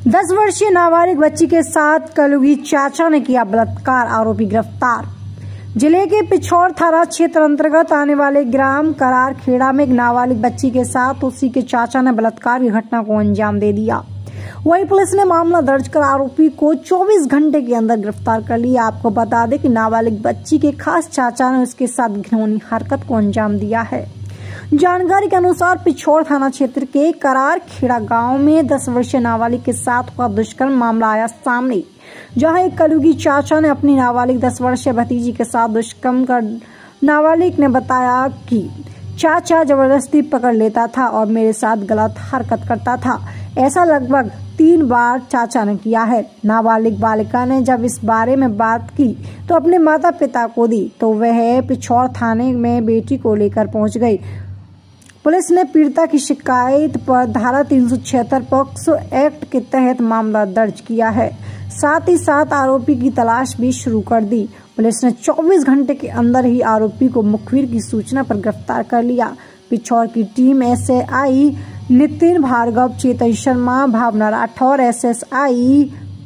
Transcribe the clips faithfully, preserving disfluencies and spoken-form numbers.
दस वर्षीय नाबालिग बच्ची के साथ कलुगी चाचा ने किया बलात्कार, आरोपी गिरफ्तार। जिले के पिछौर थाना क्षेत्र अंतर्गत आने वाले ग्राम करार खेड़ा में एक नाबालिग बच्ची के साथ उसी के चाचा ने बलात्कार की घटना को अंजाम दे दिया। वहीं पुलिस ने मामला दर्ज कर आरोपी को चौबीस घंटे के अंदर गिरफ्तार कर लिया। आपको बता दें कि नाबालिग बच्ची के खास चाचा ने उसके साथ घिनौनी हरकत को अंजाम दिया है। जानकारी के अनुसार पिछौर थाना क्षेत्र के करार खेड़ा गांव में दस वर्षीय नाबालिग के साथ हुआ दुष्कर्म मामला आया सामने, जहां एक कलुगी चाचा ने अपनी नाबालिग दस वर्षीय भतीजी के साथ दुष्कर्म कर नाबालिग ने बताया कि चाचा जबरदस्ती पकड़ लेता था और मेरे साथ गलत हरकत करता था। ऐसा लगभग तीन बार चाचा ने किया है। नाबालिग बालिका ने जब इस बारे में बात की तो अपने माता पिता को दी तो वह पिछौर थाने में बेटी को लेकर पहुंच गई। पुलिस ने पीड़िता की शिकायत पर धारा तीन सौ छिहत्तर पॉक्सो एक्ट के तहत मामला दर्ज किया है। साथ ही साथ आरोपी की तलाश भी शुरू कर दी। पुलिस ने चौबीस घंटे के अंदर ही आरोपी को मुखबिर की सूचना पर गिरफ्तार कर लिया। पिछौर की team SI Nitin Bhargava, Chetan Sharma, Bhavna Rathore, SSI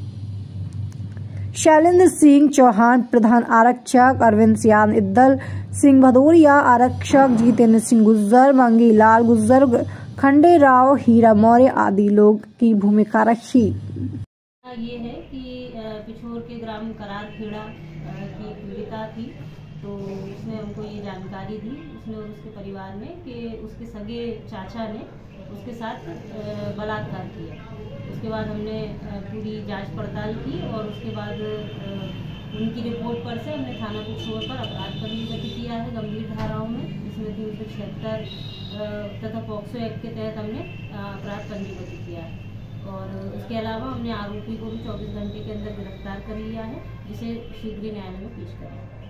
Shailendra Singh Chauhan, प्रधान आरक्षक अरविंद सियान इद्दल सिंह भदौरिया, आरक्षक जितेंद्र सिंह गुज्जर, मंगी लाल गुज्जर, खंडे राव, हीरा मौर्य आदि लोग की भूमिका रखी। ये है कि पिछौर के ग्राम करार खेड़ा की पीड़िता थी, तो उसने हमको ये जानकारी दी, उसने और उसके परिवार में, कि उसके सगे चाचा ने उसके साथ बलात्कार किया। उसके बाद हमने पूरी जांच पड़ताल की और उसके बाद उनकी रिपोर्ट पर से हमने थाना पिछौर पर अपराध पंजीबद्ध किया है गंभीर धाराओं में, जिसमें तीन सौ छिहत्तर तथा पॉक्सो एक्ट के तहत हमने अपराध पंजीबद्ध किया है। और उसके अलावा हमने आरोपी को भी चौबीस घंटे के अंदर गिरफ्तार कर लिया है, जिसे शीघ्र न्यायालय में पेश करेंगे।